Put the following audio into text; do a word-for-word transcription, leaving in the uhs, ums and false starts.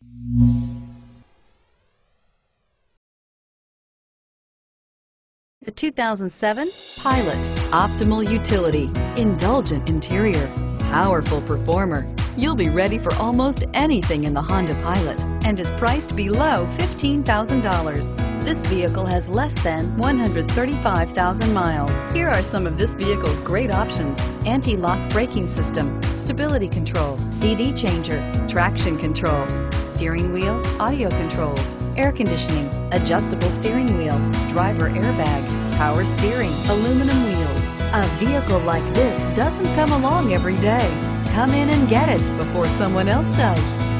The two thousand seven Pilot. Optimal utility, indulgent interior, powerful performer. You'll be ready for almost anything in the Honda Pilot and is priced below fifteen thousand dollars. This vehicle has less than one hundred thirty-five thousand miles. Here are some of this vehicle's great options: anti-lock braking system, stability control, C D changer, traction control, steering wheel audio controls, air conditioning, adjustable steering wheel, driver airbag, power steering, aluminum wheels. A vehicle like this doesn't come along every day. Come in and get it before someone else does.